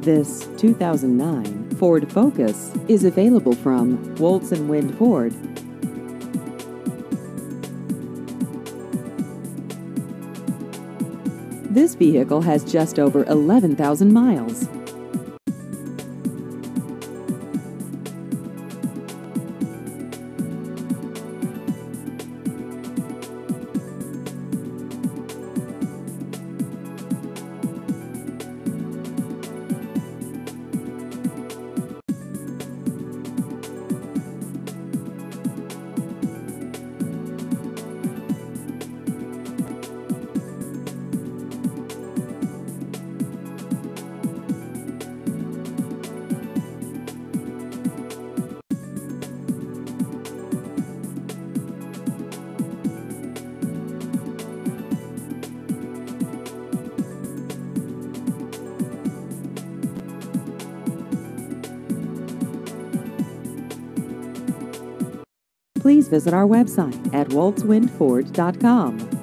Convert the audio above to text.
This 2009 Ford Focus is available from Woltz & Wind Ford. This vehicle has just over 11,000 miles. Please visit our website at woltzwindford.com.